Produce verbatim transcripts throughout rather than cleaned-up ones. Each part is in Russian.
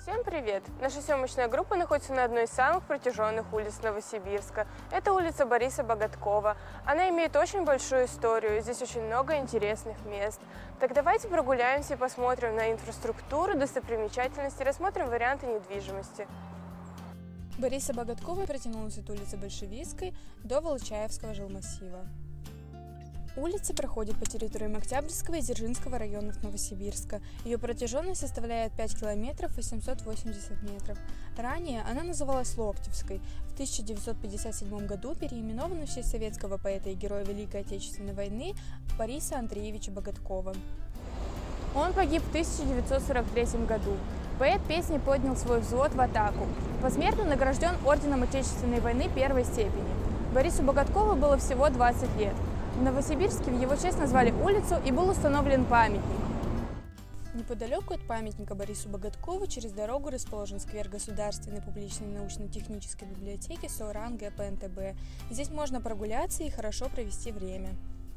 Всем привет! Наша съемочная группа находится на одной из самых протяженных улиц Новосибирска. Это улица Бориса Богаткова. Она имеет очень большую историю, здесь очень много интересных мест. Так давайте прогуляемся и посмотрим на инфраструктуру, достопримечательности, рассмотрим варианты недвижимости. Бориса Богаткова протянулась от улицы Большевистской до Волчаевского жилмассива. Улица проходит по территориям Октябрьского и Дзержинского районов Новосибирска. Ее протяженность составляет пять километров восемьсот восемьдесят метров. Ранее она называлась Локтевской. В тысяча девятьсот пятьдесят седьмом году переименована в честь советского поэта и героя Великой Отечественной войны Бориса Андреевича Богаткова. Он погиб в тысяча девятьсот сорок третьем году. Поэт песни поднял свой взвод в атаку. Посмертно награжден орденом Отечественной войны первой степени. Борису Богаткову было всего двадцать лет. В Новосибирске в его честь назвали улицу и был установлен памятник. Неподалеку от памятника Борису Богаткову через дорогу расположен сквер Государственной публичной научно-технической библиотеки СОРАН гэ пэ эн тэ бэ. Здесь можно прогуляться и хорошо провести время.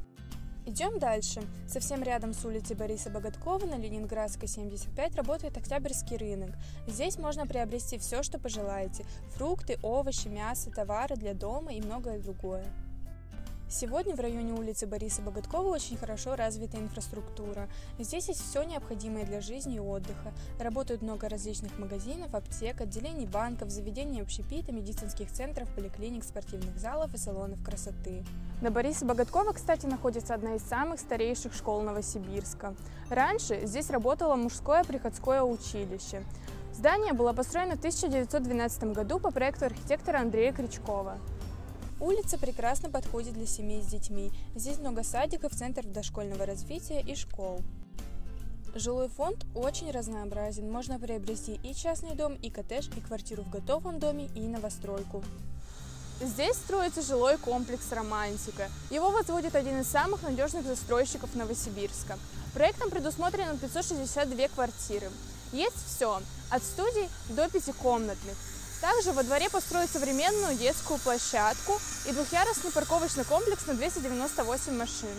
Идем дальше. Совсем рядом с улицей Бориса Богаткова на Ленинградской семьдесят пять работает Октябрьский рынок. Здесь можно приобрести все, что пожелаете: фрукты, овощи, мясо, товары для дома и многое другое. Сегодня в районе улицы Бориса Богаткова очень хорошо развита инфраструктура. Здесь есть все необходимое для жизни и отдыха. Работают много различных магазинов, аптек, отделений банков, заведений общепита, медицинских центров, поликлиник, спортивных залов и салонов красоты. На Бориса Богаткова, кстати, находится одна из самых старейших школ Новосибирска. Раньше здесь работало мужское приходское училище. Здание было построено в тысяча девятьсот двенадцатом году по проекту архитектора Андрея Крючкова. Улица прекрасно подходит для семей с детьми. Здесь много садиков, центров дошкольного развития и школ. Жилой фонд очень разнообразен. Можно приобрести и частный дом, и коттедж, и квартиру в готовом доме, и новостройку. Здесь строится жилой комплекс «Романтика». Его возводит один из самых надежных застройщиков Новосибирска. Проектом предусмотрено пятьсот шестьдесят две квартиры. Есть все, от студий до пятикомнатных. Также во дворе построят современную детскую площадку и двухъярусный парковочный комплекс на двести девяносто восемь машин.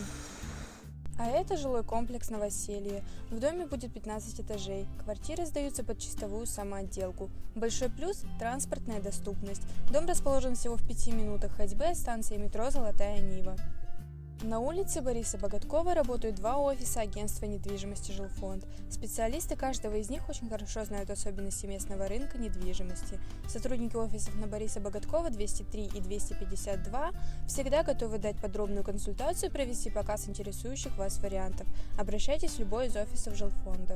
А это жилой комплекс «Новоселье». В доме будет пятнадцать этажей. Квартиры сдаются под чистовую самоотделку. Большой плюс – транспортная доступность. Дом расположен всего в пяти минутах ходьбы от станции метро «Золотая Нива». На улице Бориса Богаткова работают два офиса агентства недвижимости «Жилфонд». Специалисты каждого из них очень хорошо знают особенности местного рынка недвижимости. Сотрудники офисов на Бориса Богаткова двести три и двести пятьдесят два всегда готовы дать подробную консультацию и провести показ интересующих вас вариантов. Обращайтесь в любой из офисов «Жилфонда».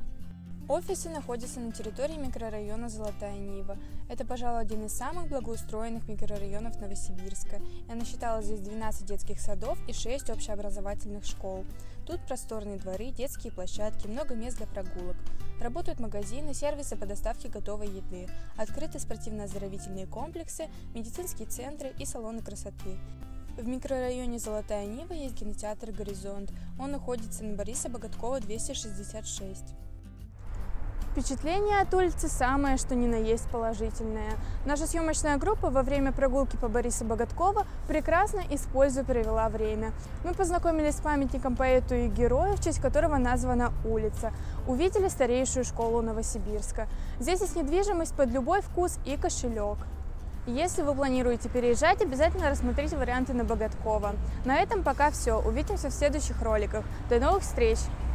Офисы находятся на территории микрорайона Золотая Нива. Это, пожалуй, один из самых благоустроенных микрорайонов Новосибирска. Я насчитала здесь двенадцать детских садов и шесть общеобразовательных школ. Тут просторные дворы, детские площадки, много мест для прогулок. Работают магазины, сервисы по доставке готовой еды, открыты спортивно-оздоровительные комплексы, медицинские центры и салоны красоты. В микрорайоне Золотая Нива есть кинотеатр «Горизонт». Он находится на Бориса Богаткова двести шестьдесят шесть. Впечатление от улицы самое, что ни на есть положительное. Наша съемочная группа во время прогулки по Бориса Богаткова прекрасно используя провела время. Мы познакомились с памятником поэту и герою, в честь которого названа улица. Увидели старейшую школу Новосибирска. Здесь есть недвижимость под любой вкус и кошелек. Если вы планируете переезжать, обязательно рассмотрите варианты на Богаткова. На этом пока все. Увидимся в следующих роликах. До новых встреч!